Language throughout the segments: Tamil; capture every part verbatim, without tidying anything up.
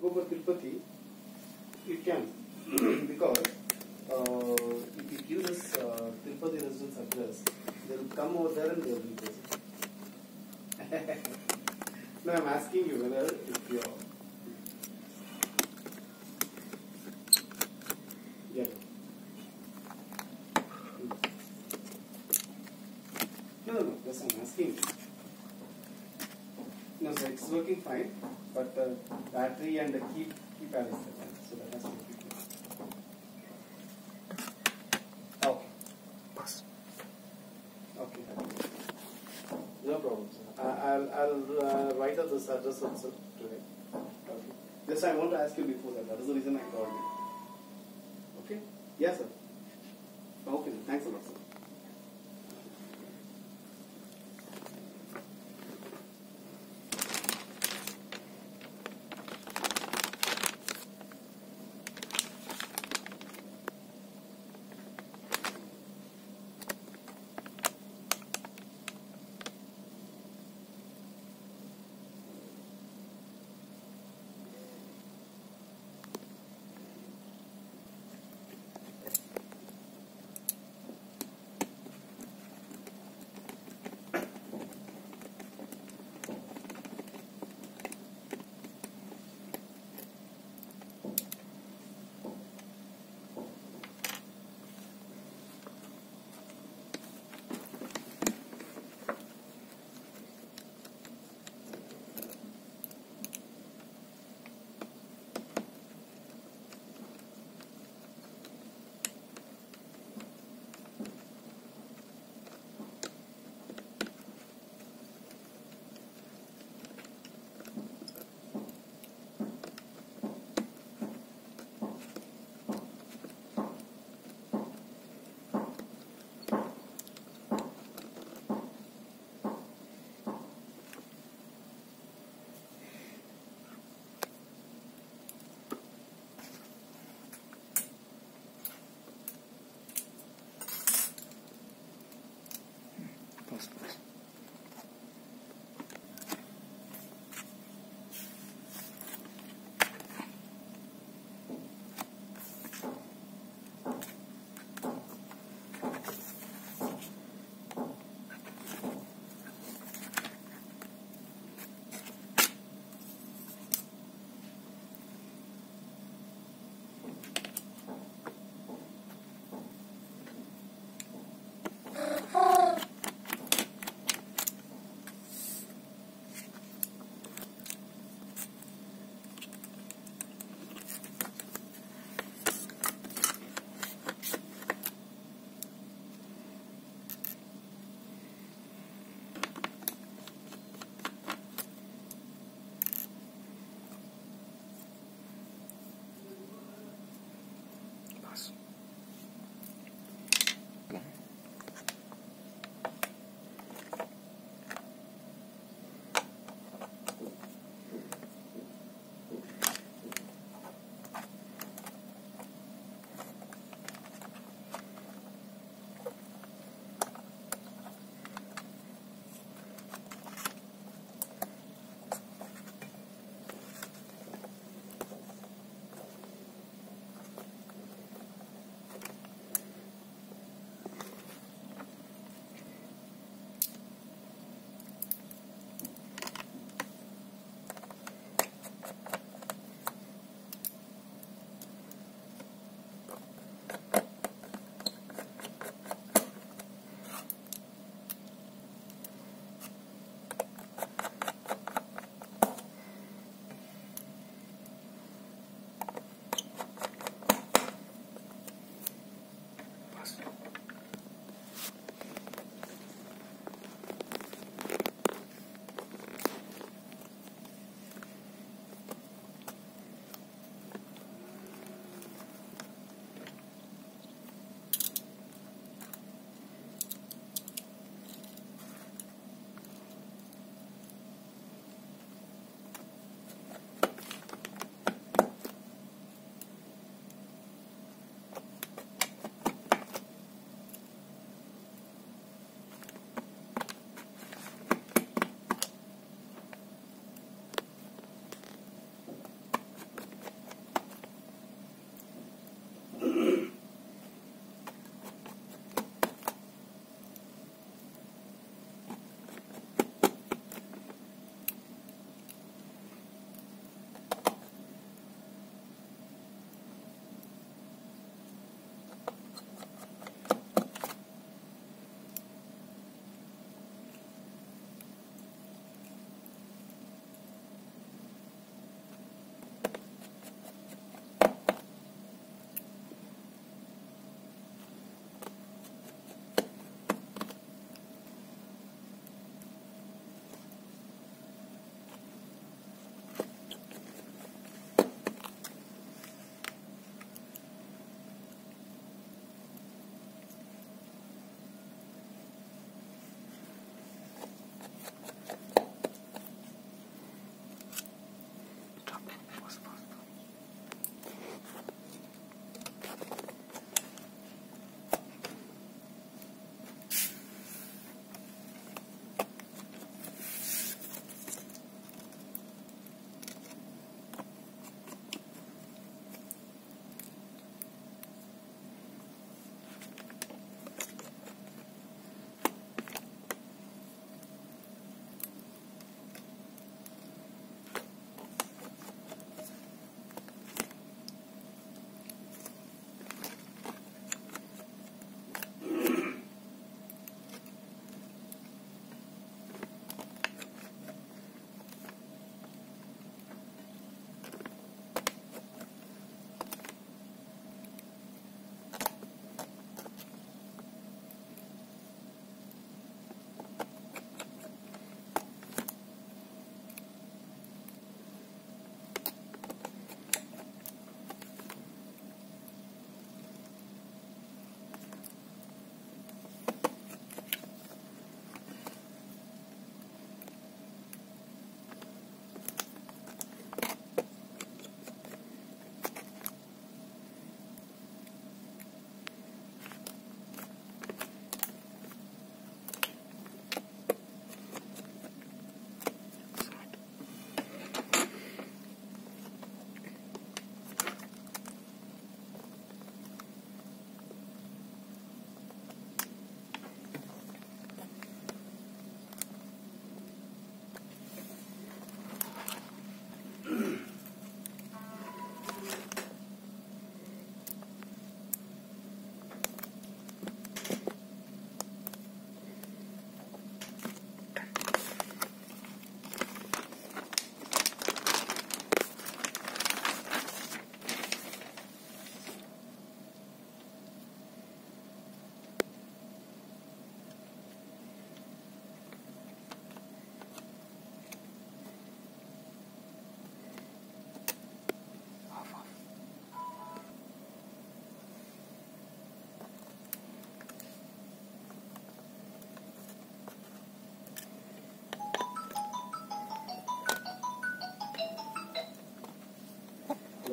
go for Tirupati, you can because uh, if you give this uh, Tirupati residence address, they will come over there and they will replace it. No, I am asking you whether if you are. Yeah. No, no, no. Yes, I'm asking. No, sir, it's working fine, but uh, battery and the key keypad is there, so that has to be fixed. Okay. Okay. No problem, sir. I, I'll I'll uh, write up this address also today. Okay. Just I want to ask you before that. That is the reason I called you. Okay. Yes, sir. Okay. Thanks a lot, sir.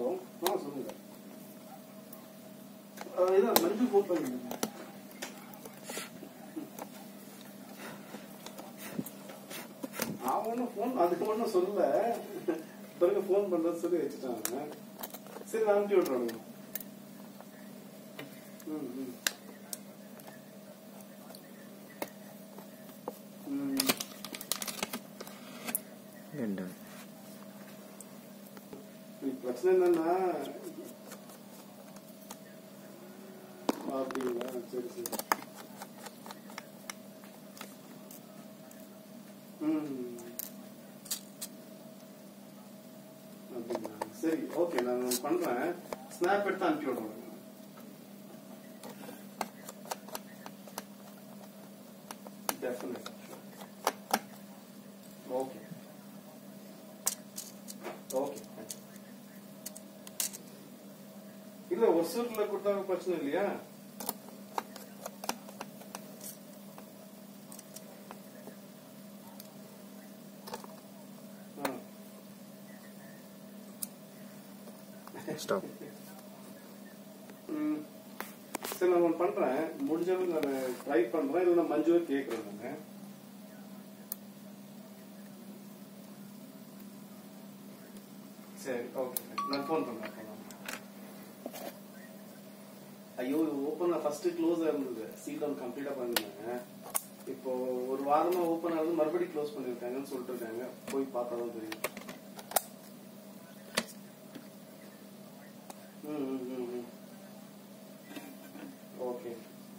Hello ஆ சொல்லுங்க. இதான் மஞ்சு ஃபோன் பண்ணிருந்தேன். நான் ஒன்றும் ஃபோன் அதுக்கு ஒன்றும் சொல்லல, பிறகு ஃபோன் பண்ணுறது சொல்லி வச்சுட்டாங்க. சரி நான் அனுப்பி விட்றேன். ம் ம் பிரச்சனை என்னன்னா அப்படிங்களா? சரி சரி. ம் அப்படிங்களா? சரி ஓகே, நான் பண்றேன். ஸ்னாப் எடுத்து அனுப்பி விடுறேன். டெஃபினெட். Okay okay. இல்ல ஒசூர்ல கொடுத்தாங்க பிரச்சனை இல்லையா? சரி நான் ஒன்று பண்றேன், முடிஞ்சளவுக்கு நான் ட்ரை பண்றேன். இல்லைன்னா மஞ்சுவை கேட்கறேன் நாங்க. சரி ஓகே, நான் ஃபோன் பண்றேன். ஐயோ ஓப்பன் ஃபர்ஸ்ட் க்ளோஸ் இருந்தது, சீல் டவுன் கம்ப்ளீட்டா பண்ணிருந்தாங்க. இப்போ ஒரு வாரமா ஓப்பன் ஆகுது, மறுபடியும் க்ளோஸ் பண்ணிருக்காங்கன்னு சொல்லிட்டு இருக்காங்க. போய் பார்த்தாதான் தெரியும். ஓகே,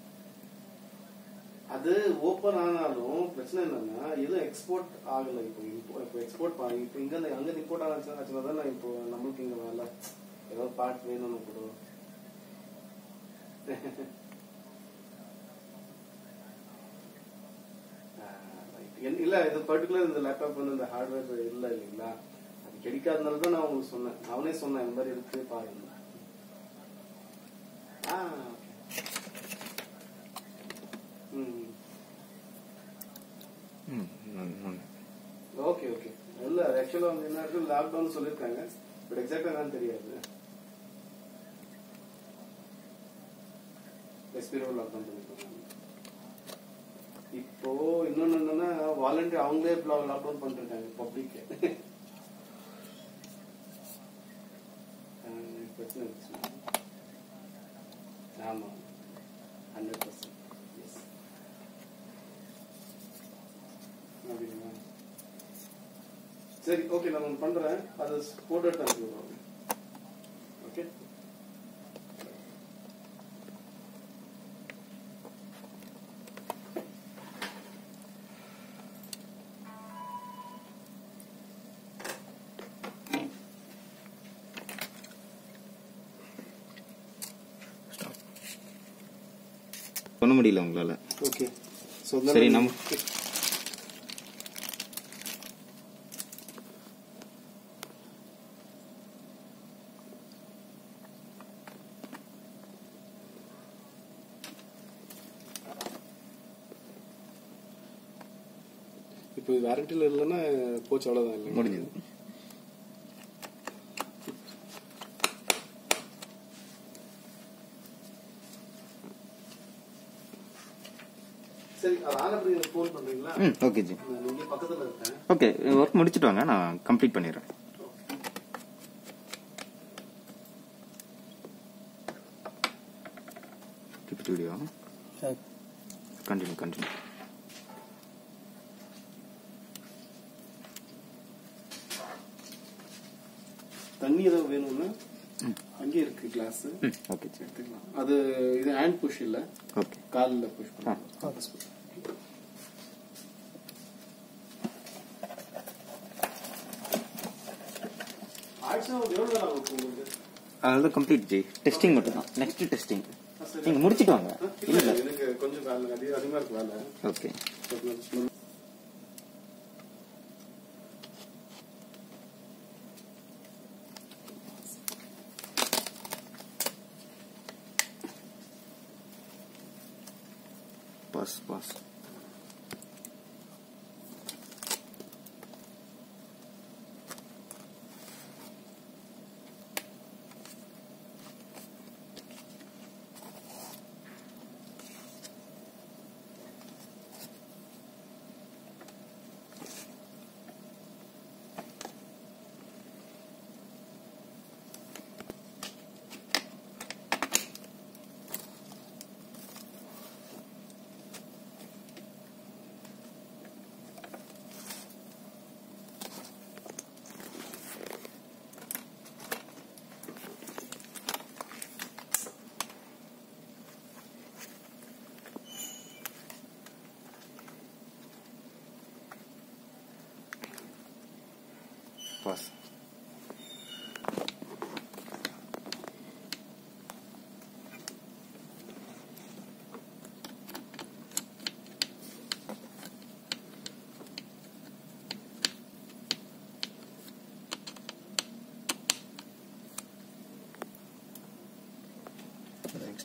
அது ஓப்பன் ஆனாலும் பிரச்சனை என்னன்னா எதுவும் எக்ஸ்போர்ட் ஆகல. இப்போ இப்போ எக்ஸ்போர்ட் இப்போ இங்க அங்க இம்போர்ட் ஆச்சுன்னா தான் இப்போ நம்மளுக்கு இங்க வேலை ஏதாவது பார்ட் வேணும்னு கூட. இல்ல இது பர்டிகுலர் இந்த லேப்டாப் வந்து இந்த ஹார்ட்வேர் இல்ல இல்லைங்களா, அது கிடைக்காதனால தான் நான் உங்களுக்கு சொன்னேன். அவனே சொன்னேன் இந்த மாதிரி இருக்கு பாருங்க. Okay okay. இல்ல ஆக்சுவலா வந்து என்ன இருக்கு, லாக்டவுன் சொல்லிருக்காங்க, பட் எக்ஸாக்டா என்னன்னு தெரியாது. எஸ்பிரோ லாக்டவுன் பண்ணிருக்காங்க. இப்போ இன்னொன்னு என்னன்னா வாலண்டியர் அவங்களே லாக்டவுன் பண்ணிருக்காங்க பப்ளிக். பிரச்சனை இருந்துச்சு. ஆமா ஹண்ட்ரட் பர்சன்ட். சரி ஓகே, நான் ஒன்று பண்றேன், அதை போட்டோ எடுத்து அனுப்பி விடுறோம். ஓகே பண்ண முடியல உங்களால. ஓகே சரி நம்ம இப்போ வாரண்டில இல்லைன்னா போச்சு, அவ்வளவுதான். இல்லை முடிஞ்சது. சரி, அது ஆனப்படி எனக்கு ஃபோன் பண்றீங்களா? ம் ஓகே ஜி. நான் இங்க பக்கத்துல இருக்கேன். ஓகே, ஒர்க் முடிச்சிட்டு வாங்க, நான் கம்ப்ளீட் பண்ணிடுறேன். Keep it video. Continue continue. தண்ணி ஏதாவது வேணும்னா அங்கே இருக்கு கிளாஸ். ஓகே எடுத்துக்கலாம். அது இது ஹேண்ட் புஷ் இல்ல. ஓகே, கால்ல புஷ் பண்ணலாம். ஆக்சுவலா எவ்வளவு நேரம் ஆகும் உங்களுக்கு? அது கம்ப்ளீட் ஜி. டெஸ்டிங் மட்டும் தான். நெக்ஸ்ட் டெஸ்டிங் நீங்க முடிச்சிட்டு வாங்க. இல்ல எனக்கு கொஞ்சம் வேலை அதிகமா இருக்கு வேலை. Okay pause pause. Pause. Next.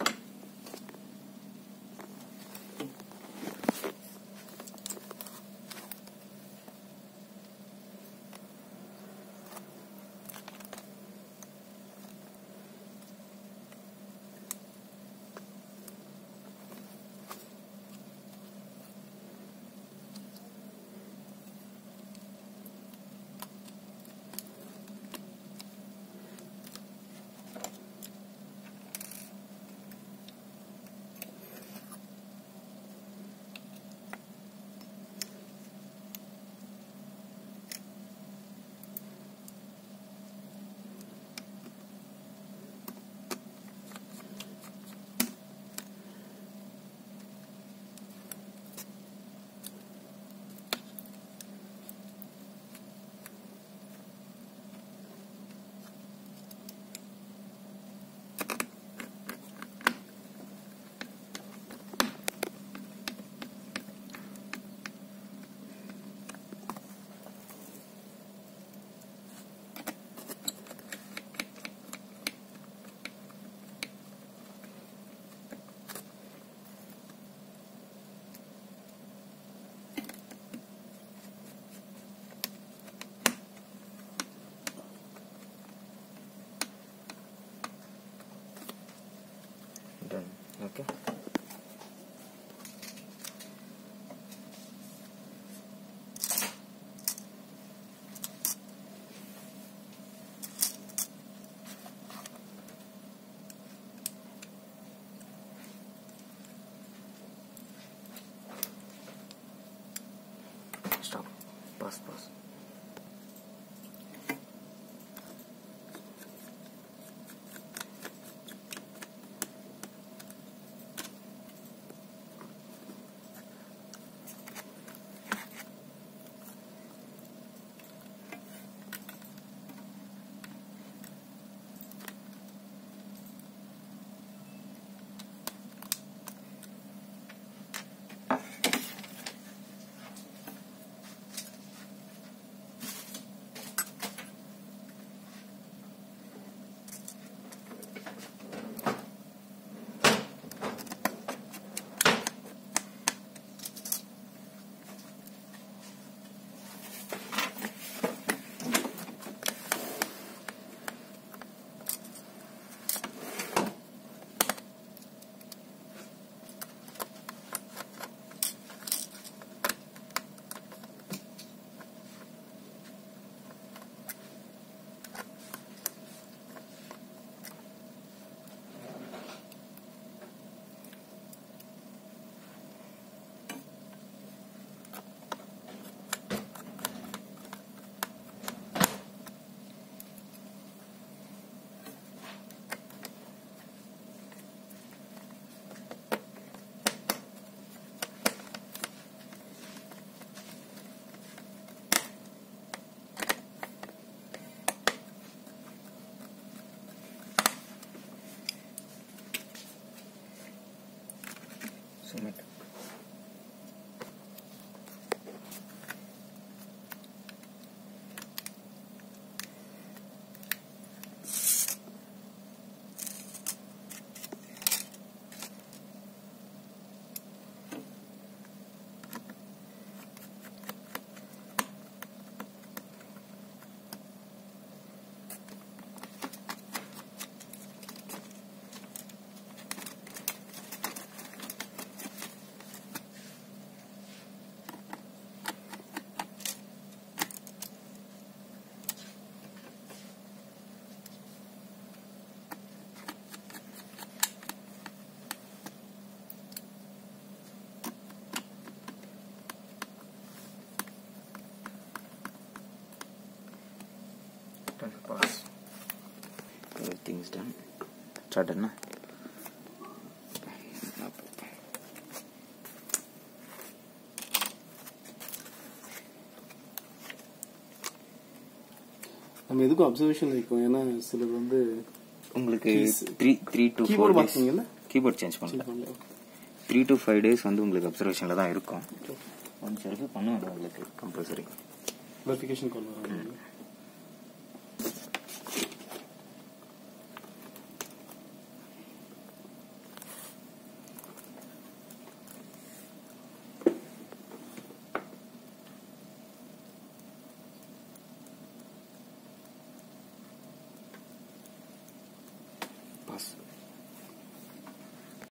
Done. Okay. Stop. Pause. Pause. Submit. Done. Pause. Everything is done. Start done, na? நம்ம எதுக்கும் அப்சர்வேஷன் இருக்கும். ஏன்னா சிலது வந்து உங்களுக்கு த்ரீ த்ரீ டு கீபோர்டு பார்த்தீங்கல்ல, கீபோர்ட் சேஞ்ச் பண்ணல. த்ரீ டு ஃபைவ் டேஸ் வந்து உங்களுக்கு அப்சர்வேஷனில் தான் இருக்கும். ஒன் செல்ஃபி பண்ணுவாங்க உங்களுக்கு கம்பல்சரி. வெரிஃபிகேஷன் கால் வரும்.